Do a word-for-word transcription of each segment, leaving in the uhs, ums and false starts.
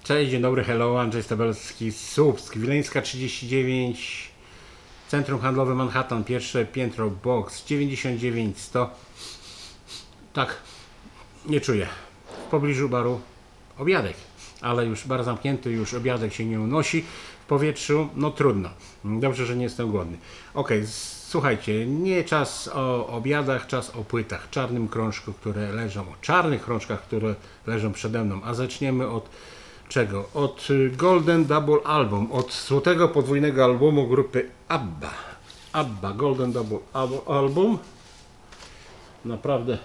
Cześć, dzień dobry, hello, Andrzej Stabelski, Słupsk, Wileńska trzydzieści dziewięć, Centrum Handlowe Manhattan, pierwsze piętro, box dziewięćdziesiąt dziewięć sto. Tak, nie czuję. W pobliżu baru obiadek, ale już bar zamknięty, już obiadek się nie unosi w powietrzu, no trudno. Dobrze, że nie jestem głodny. Ok, słuchajcie, nie czas o obiadach, czas o płytach, czarnym krążku, które leżą, o czarnych krążkach, które leżą przede mną, a zaczniemy od czego? Od Golden Double Album, od złotego podwójnego albumu grupy ABBA. ABBA, Golden Double Album. Naprawdę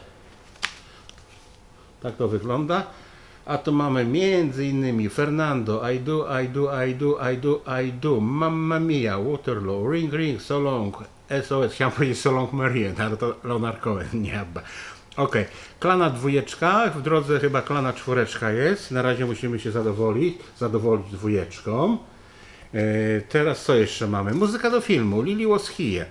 tak to wygląda. A tu mamy między innymi Fernando, I Do, I Do, I Do, I Do, I Do, Mamma Mia, Waterloo, Ring Ring, So Long, S O S, chciałem powiedzieć So Long Marian, ale to Leonard Cohen, nie ABBA. Ok, klana dwójeczka, w drodze chyba klana czwóreczka jest, na razie musimy się zadowolić, zadowolić dwójeczką. E, teraz co jeszcze mamy? Muzyka do filmu, Lily Was Here.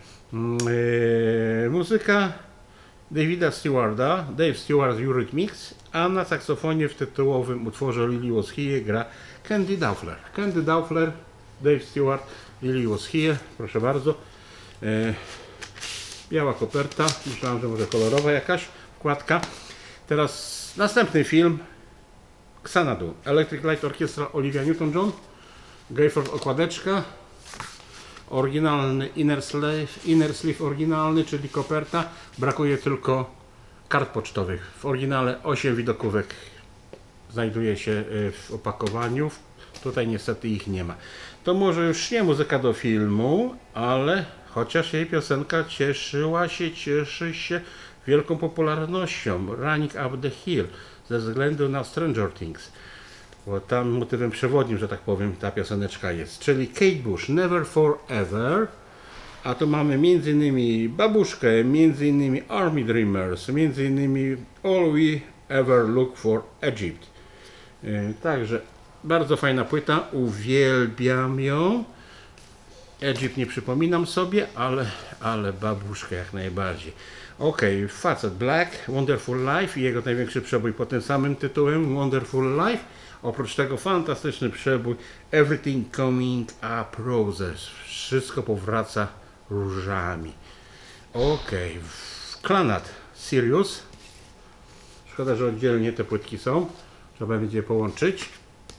E, muzyka Davida Stewarda, Dave Stewart Eurythmics, a na saksofonie w tytułowym utworze Lily Was Here gra Candy Dowler. Candy Dowler, Dave Stewart, Lily Was Here, proszę bardzo. E, biała koperta, myślałem, że może kolorowa jakaś wkładka. Teraz następny film Xanadu, Electric Light Orchestra, Olivia Newton-John, Gayford okładeczka, oryginalny Inner Sleeve, Inner Sleeve oryginalny, czyli koperta, brakuje tylko kart pocztowych. W oryginale osiem widokówek znajduje się w opakowaniu, tutaj niestety ich nie ma. To może już nie muzyka do filmu, ale chociaż jej piosenka cieszyła się, cieszy się wielką popularnością, Running Up the Hill, ze względu na Stranger Things, bo tam motywem przewodnim, że tak powiem, ta pioseneczka jest, czyli Kate Bush, Never Forever, a tu mamy między innymi Babuszkę, między innymi Army Dreamers, między innymi All We Ever Look For Egypt. Yy, także bardzo fajna płyta, uwielbiam ją. Egypt nie przypominam sobie, ale, ale Babuszkę jak najbardziej. Ok, facet Black, Wonderful Life i jego największy przebój pod tym samym tytułem, Wonderful Life. Oprócz tego fantastyczny przebój Everything Coming Up Roses. Wszystko powraca różami. Ok, Klanat Sirius. Szkoda, że oddzielnie te płytki są. Trzeba będzie je połączyć.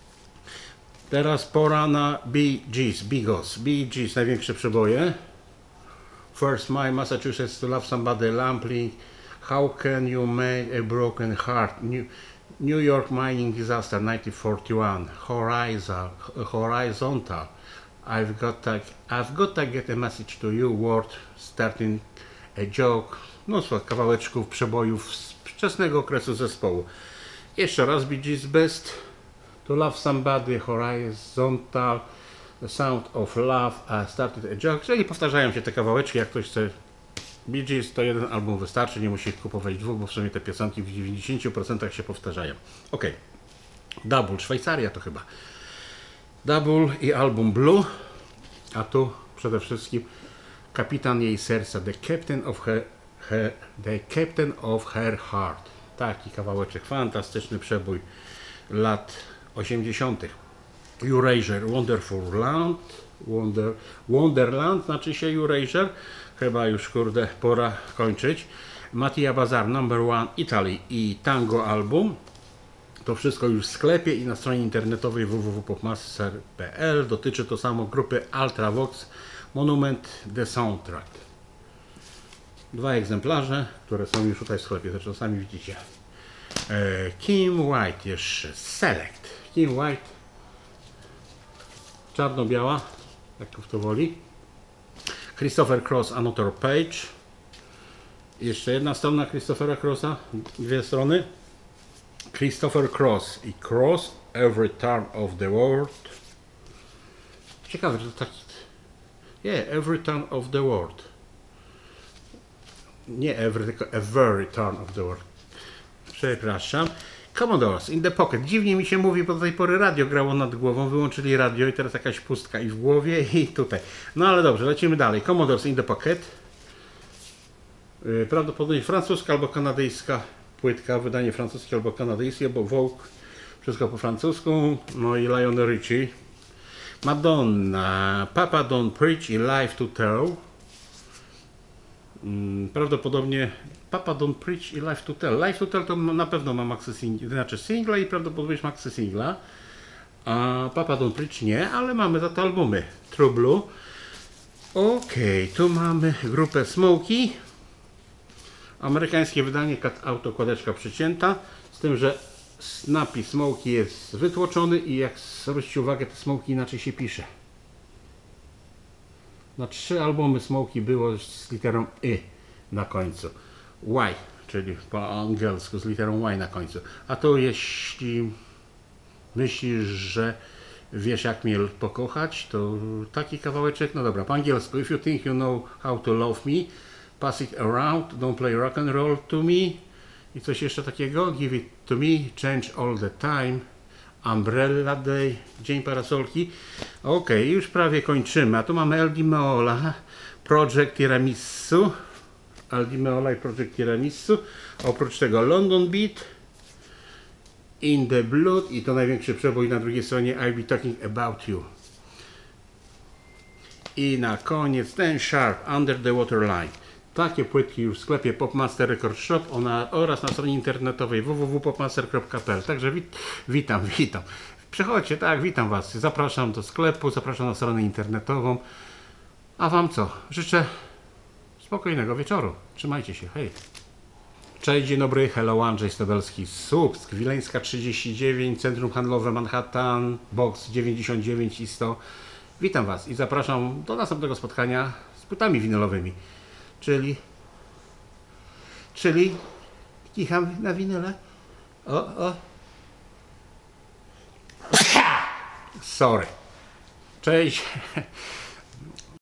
Teraz pora na Bee Gees, Bigos. Bee Gees, największe przeboje. First My Massachusetts to Love Somebody, Lampley, How Can You Make a Broken Heart, New, New York Mining Disaster nineteen forty-one, Horizon, Horizontal, I've got, to, I've got to Get a Message to You, World Starting a Joke, mnóstwo kawałeczków, przebojów z wczesnego okresu zespołu. Jeszcze raz Bee Gees Best, To Love Somebody, Horizontal, The Sound of Love, I Started a Joke. Czyli powtarzają się te kawałeczki, jak ktoś chce Bee Gees, to jeden album wystarczy, nie musi kupować dwóch, bo w sumie te piosenki w dziewięćdziesięciu procentach się powtarzają. Ok, Double, Szwajcaria to chyba. Double i album Blue, a tu przede wszystkim Kapitan jej serca, The Captain of her, her, The Captain of her Heart. Taki kawałeczek, fantastyczny przebój lat osiemdziesiątych. Erasure, Wonderful Land, Wonder, Wonderland, znaczy się Erasure, chyba już kurde pora kończyć. Mattia Bazar, Number One, Italy i Tango Album. To wszystko już w sklepie i na stronie internetowej w w w kropka popmaster kropka p l. Dotyczy to samo grupy Ultravox, Monument The Soundtrack. Dwa egzemplarze, które są już tutaj w sklepie, zresztą sami widzicie. Kim White jeszcze, Select. Kim White, czarno-biała, jak kto woli. Christopher Cross, Another Page. Jeszcze jedna strona Christophera Crossa, dwie strony. Christopher Cross i Cross, Every Turn of the World. Ciekawe, że to taki... Yeah, Every Turn of the World. Nie every, tylko every turn of the world. Przepraszam. Commodores, In the Pocket. Dziwnie mi się mówi, bo do tej pory radio grało nad głową. Wyłączyli radio i teraz jakaś pustka i w głowie i tutaj. No ale dobrze, lecimy dalej. Commodores, In the Pocket. Prawdopodobnie francuska albo kanadyjska płytka. Wydanie francuskie albo kanadyjskie, bo Vogue Wszystko po francusku. No i Lionel Richie. Madonna, Papa Don't Preach i Life to Tell. Prawdopodobnie Papa Don't Preach i Life to Tell. Life to Tell to na pewno ma maxi singla, znaczy singla i prawdopodobnie maxi singla. A Papa Don't Preach nie, ale mamy za to albumy. True Blue. Okej, okay, tu mamy grupę Smokey. Amerykańskie wydanie, autokładeczka przycięta. Z tym, że napis Smokey jest wytłoczony i jak zwróćcie uwagę, to Smokey inaczej się pisze. Na trzy albumy Smokey było z literą Y na końcu. Y, czyli po angielsku z literą Y na końcu. A to jeśli myślisz, że wiesz jak mnie pokochać, to taki kawałeczek, no dobra, po angielsku. If you think you know how to love me, pass it around, don't play rock and roll to me. I coś jeszcze takiego, give it to me, change all the time, Umbrella Day, Dzień Parasolki. Ok, już prawie kończymy, a tu mamy El Di Meola, Project Tiramisu, El Di Meola i Project Tiramisu, oprócz tego London Beat, In the Blood i to największy przebój na drugiej stronie, I'll Be Talking About You. I na koniec ten Sharp, Under the Waterline. Takie płytki już w sklepie Popmaster Record Shop ona, oraz na stronie internetowej w w w kropka popmaster kropka p l. Także wit, witam, witam. Przychodźcie, tak, witam Was. Zapraszam do sklepu, zapraszam na stronę internetową. A Wam co? Życzę spokojnego wieczoru. Trzymajcie się, hej. Cześć, dzień dobry, hello, Andrzej Stobelski, Słupsk, Wileńska trzydzieści dziewięć, Centrum Handlowe Manhattan, box dziewięćdziesiąt dziewięć i sto. Witam Was i zapraszam do następnego spotkania z płytami winylowymi. Czyli, czyli kicham na winyle. O, o. Sorry. Cześć.